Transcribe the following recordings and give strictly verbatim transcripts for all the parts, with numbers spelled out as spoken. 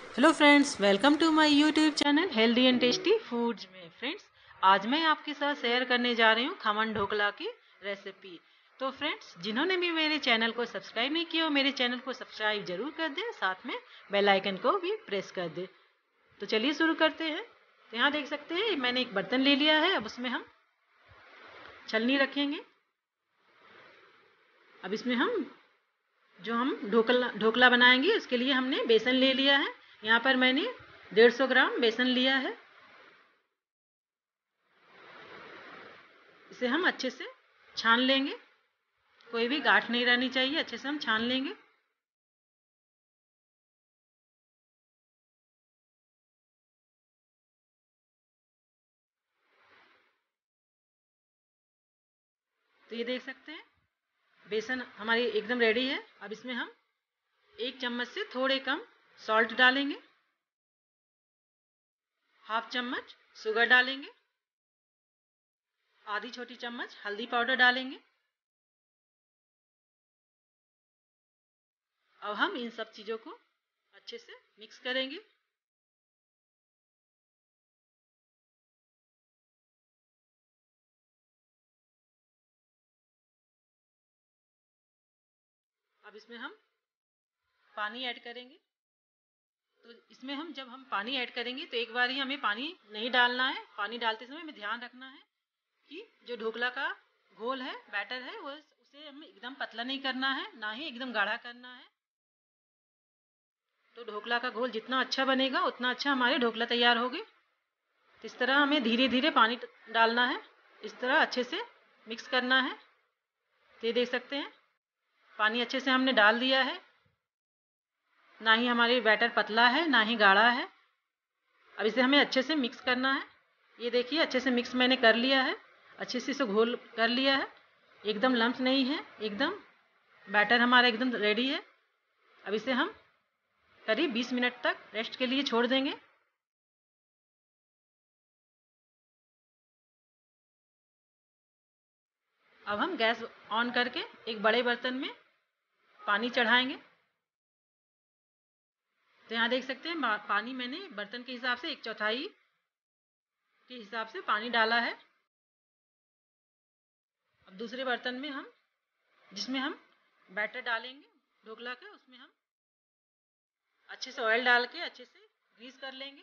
Hello friends, welcome to my YouTube channel healthy and tasty foods में। Friends, आज मैं आपके साथ शेयर करने जा रही हूँ खमन ढोकला की रेसिपी। तो फ्रेंड्स, जिन्होंने भी मेरे चैनल को सब्सक्राइब नहीं किया, मेरे चैनल को सब्सक्राइब जरूर कर दें, साथ में बेल आइकन को भी प्रेस कर दें। तो चलिए शुरू करते हैं। तो यहाँ देख सकते हैं मैंने एक बर्तन ले लिया है। अब उसमें हम छलनी रखेंगे। अब इसमें हम जो हम ढोकला ढोकला बनाएंगे उसके लिए हमने बेसन ले लिया है। यहाँ पर मैंने डेढ़ सौ ग्राम बेसन लिया है। इसे हम अच्छे से छान लेंगे। कोई भी गांठ नहीं रहनी चाहिए, अच्छे से हम छान लेंगे। तो ये देख सकते हैं बेसन हमारी एकदम रेडी है। अब इसमें हम एक चम्मच से थोड़े कम सॉल्ट डालेंगे, हाफ चम्मच शुगर डालेंगे, आधी छोटी चम्मच हल्दी पाउडर डालेंगे। अब हम इन सब चीज़ों को अच्छे से मिक्स करेंगे। अब इसमें हम पानी ऐड करेंगे। तो इसमें हम जब हम पानी ऐड करेंगे तो एक बार ही हमें पानी नहीं डालना है। पानी डालते समय हमें ध्यान रखना है कि जो ढोकला का घोल है, बैटर है, वो उसे हमें एकदम पतला नहीं करना है, ना ही एकदम गाढ़ा करना है। तो ढोकला का घोल जितना अच्छा बनेगा उतना अच्छा हमारे ढोकला तैयार होगी। तो इस तरह हमें धीरे धीरे पानी डालना है, इस तरह अच्छे से मिक्स करना है। तो ये देख सकते हैं पानी अच्छे से हमने डाल दिया है, ना ही हमारी बैटर पतला है ना ही गाढ़ा है। अब इसे हमें अच्छे से मिक्स करना है। ये देखिए अच्छे से मिक्स मैंने कर लिया है, अच्छे से इसे घोल कर लिया है, एकदम लम्स नहीं है, एकदम बैटर हमारा एकदम रेडी है। अब इसे हम करीब बीस मिनट तक रेस्ट के लिए छोड़ देंगे। अब हम गैस ऑन करके एक बड़े बर्तन में पानी चढ़ाएंगे। तो यहाँ देख सकते हैं पानी मैंने बर्तन के हिसाब से एक चौथाई के हिसाब से पानी डाला है। अब दूसरे बर्तन में हम जिसमें हम बैटर डालेंगे ढोकला का, उसमें हम अच्छे से ऑयल डाल के अच्छे से ग्रीस कर लेंगे।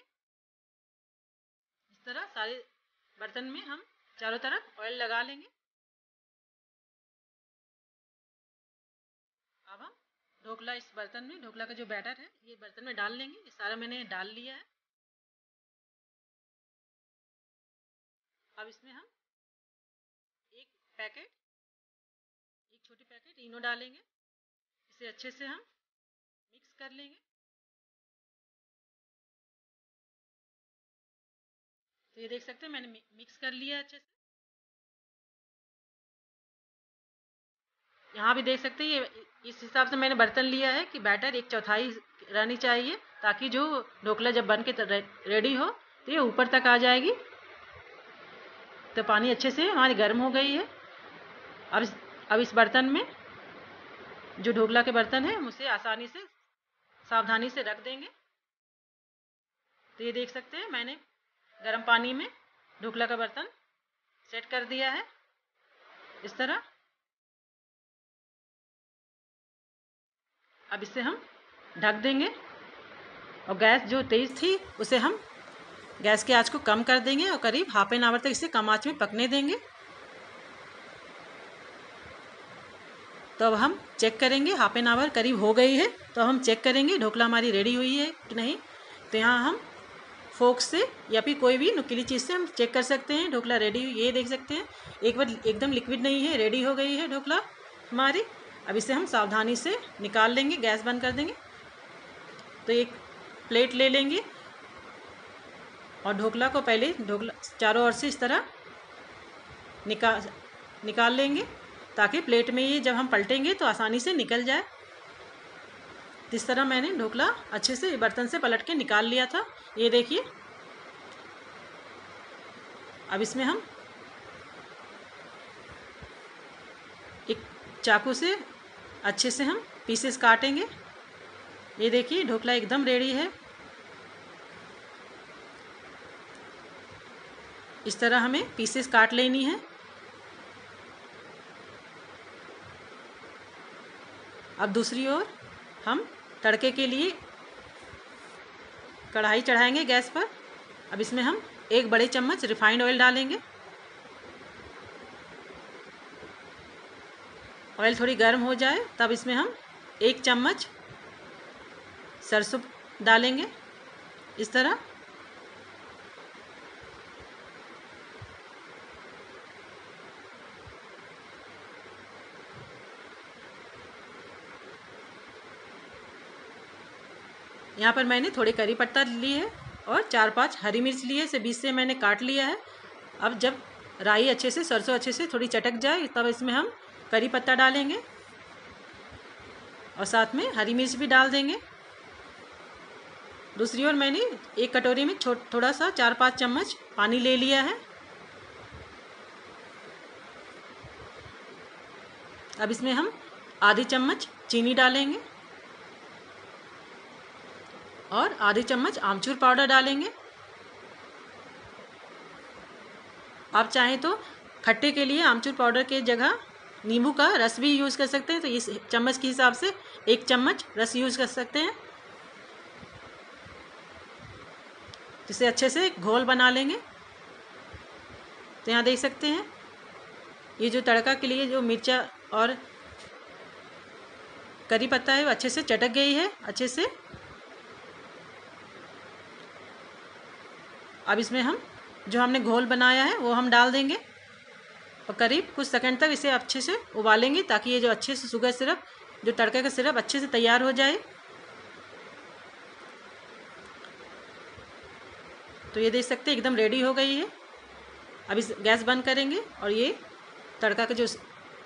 इस तरह सारे बर्तन में हम चारों तरफ ऑयल लगा लेंगे। अब हम ढोकला इस बर्तन में ढोकला का जो बैटर है ये बर्तन में डाल लेंगे। ये सारा मैंने डाल लिया है। अब इसमें हम एक पैकेट एक छोटी पैकेट इनो डालेंगे। इसे अच्छे से हम मिक्स कर लेंगे। तो ये देख सकते हैं मैंने मिक्स कर लिया अच्छे से। यहाँ भी देख सकते हैं ये इस हिसाब से मैंने बर्तन लिया है कि बैटर एक चौथाई रहनी चाहिए, ताकि जो ढोकला जब बन के रेडी हो तो ये ऊपर तक आ जाएगी। तो पानी अच्छे से हमारी गर्म हो गई है। अब इस अब इस बर्तन में जो ढोकला के बर्तन है हम उसे आसानी से सावधानी से रख देंगे। तो ये देख सकते हैं मैंने गर्म पानी में ढोकला का बर्तन सेट कर दिया है इस तरह। अब इसे हम ढक देंगे और गैस जो तेज़ थी उसे हम गैस की आंच को कम कर देंगे और करीब हाफ एन आवर तक इसे कम आंच में पकने देंगे। तो अब हम चेक करेंगे, हाफ एन आवर करीब हो गई है, तो हम चेक करेंगे ढोकला हमारी रेडी हुई है कि नहीं। तो यहाँ हम फोक से या फिर कोई भी नुकीली चीज़ से हम चेक कर सकते हैं ढोकला रेडी। ये देख सकते हैं एक बार एकदम लिक्विड नहीं है, रेडी हो गई है ढोकला हमारी। अब इसे हम सावधानी से निकाल लेंगे, गैस बंद कर देंगे। तो एक प्लेट ले लेंगे और ढोकला को पहले ढोकला चारों ओर से इस तरह निकाल निकाल लेंगे, ताकि प्लेट में ये जब हम पलटेंगे तो आसानी से निकल जाए। इस तरह मैंने ढोकला अच्छे से बर्तन से पलट के निकाल लिया था, ये देखिए। अब इसमें हम एक चाकू से अच्छे से हम पीसेस काटेंगे। ये देखिए ढोकला एकदम रेडी है। इस तरह हमें पीसेस काट लेनी है। अब दूसरी ओर हम तड़के के लिए कढ़ाई चढ़ाएंगे गैस पर। अब इसमें हम एक बड़े चम्मच रिफाइंड ऑयल डालेंगे। ऑयल थोड़ी गर्म हो जाए तब इसमें हम एक चम्मच सरसों डालेंगे। इस तरह यहाँ पर मैंने थोड़े करी पत्ता लिए है और चार पांच हरी मिर्च लिए, इसे बीच से मैंने काट लिया है। अब जब राई अच्छे से, सरसों अच्छे से थोड़ी चटक जाए तब इसमें हम करी पत्ता डालेंगे और साथ में हरी मिर्च भी डाल देंगे। दूसरी ओर मैंने एक कटोरी में थोड़ा सा चार पाँच चम्मच पानी ले लिया है। अब इसमें हम आधी चम्मच चीनी डालेंगे और आधी चम्मच आमचूर पाउडर डालेंगे। आप चाहें तो खट्टे के लिए आमचूर पाउडर के जगह नींबू का रस भी यूज़ कर सकते हैं, तो इस चम्मच के हिसाब से एक चम्मच रस यूज़ कर सकते हैं। इसे अच्छे से घोल बना लेंगे। तो यहाँ देख सकते हैं ये जो तड़का के लिए जो मिर्चा और करी पत्ता है वो अच्छे से चटक गई है अच्छे से। अब इसमें हम जो हमने घोल बनाया है वो हम डाल देंगे और करीब कुछ सेकंड तक इसे अच्छे से उबालेंगे ताकि ये जो अच्छे से शुगर सिरप, जो तड़के का सिरप अच्छे से तैयार हो जाए। तो ये देख सकते हैं एकदम रेडी हो गई है। अब इस गैस बंद करेंगे और ये तड़का का जो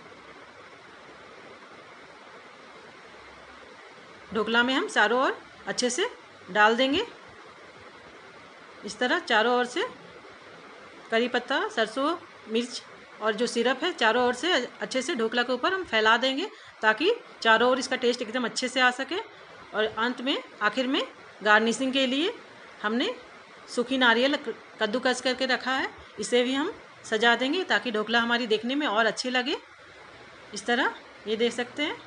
ढोकला में हम चारों ओर अच्छे से डाल देंगे। इस तरह चारों ओर से करी पत्ता, सरसों, मिर्च और जो सिरप है चारों ओर से अच्छे से ढोकला के ऊपर हम फैला देंगे ताकि चारों ओर इसका टेस्ट एकदम अच्छे से आ सके। और अंत में आखिर में गार्निशिंग के लिए हमने सूखी नारियल कद्दूकस करके रखा है, इसे भी हम सजा देंगे ताकि ढोकला हमारी देखने में और अच्छी लगे। इस तरह ये देख सकते हैं।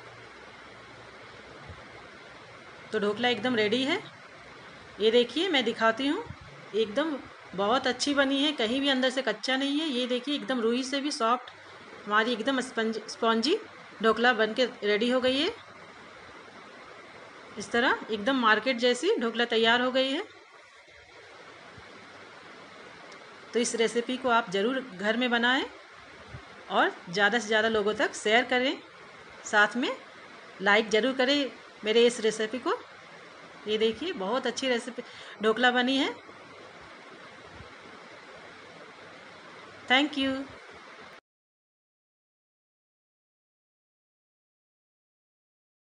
तो ढोकला एकदम रेडी है। ये देखिए मैं दिखाती हूँ, एकदम बहुत अच्छी बनी है, कहीं भी अंदर से कच्चा नहीं है। ये देखिए एकदम रूई से भी सॉफ्ट हमारी एकदम स्पंज स्पॉन्जी ढोकला बन के रेडी हो गई है। इस तरह एकदम मार्केट जैसी ढोकला तैयार हो गई है। तो इस रेसिपी को आप ज़रूर घर में बनाएं और ज़्यादा से ज़्यादा लोगों तक शेयर करें, साथ में लाइक ज़रूर करें मेरे इस रेसिपी को। ये देखिए बहुत अच्छी रेसिपी ढोकला बनी है। Thank you.